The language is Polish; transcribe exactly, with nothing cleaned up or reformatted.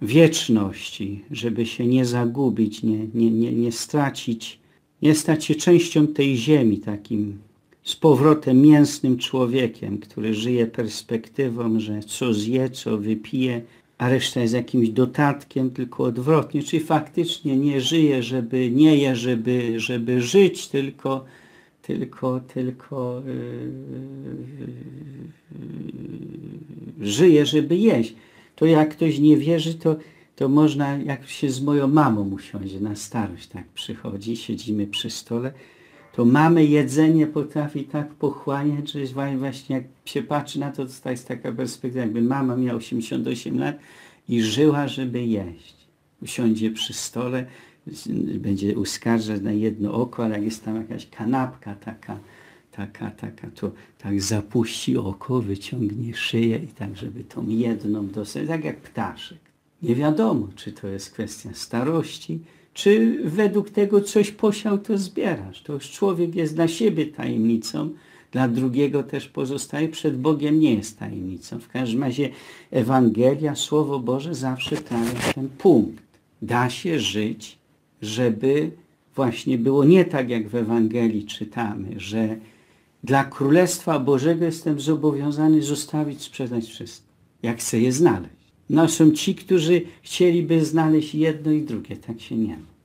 wieczności, żeby się nie zagubić, nie, nie, nie, nie stracić, nie stać się częścią tej ziemi, takim z powrotem mięsnym człowiekiem, który żyje perspektywą, że co zje, co wypije, a reszta jest jakimś dodatkiem, tylko odwrotnie, czyli faktycznie nie żyje, żeby, nie je, żeby, żeby żyć, tylko tylko, tylko yy, żyje, żeby jeść. To jak ktoś nie wierzy, to, to można, jak się z moją mamą usiądzie na starość, tak przychodzi, siedzimy przy stole, to mamy jedzenie potrafi tak pochłaniać, że właśnie jak się patrzy na to, to jest taka perspektywa, jakby mama miała osiemdziesiąt osiem lat i żyła, żeby jeść. Usiądzie przy stole, będzie uskarżać na jedno oko, ale jak jest tam jakaś kanapka taka, taka, taka, to tak zapuści oko, wyciągnie szyję i tak, żeby tą jedną dostać, tak jak ptaszek. Nie wiadomo, czy to jest kwestia starości, czy według tego coś posiał, to zbierasz. To już człowiek jest dla siebie tajemnicą, dla drugiego też pozostaje, przed Bogiem nie jest tajemnicą. W każdym razie Ewangelia, Słowo Boże zawsze trafia ten punkt. Da się żyć, żeby właśnie było nie tak, jak w Ewangelii czytamy, że dla Królestwa Bożego jestem zobowiązany zostawić, sprzedać wszystko, jak chcę je znaleźć. No są ci, którzy chcieliby znaleźć jedno i drugie, tak się nie ma.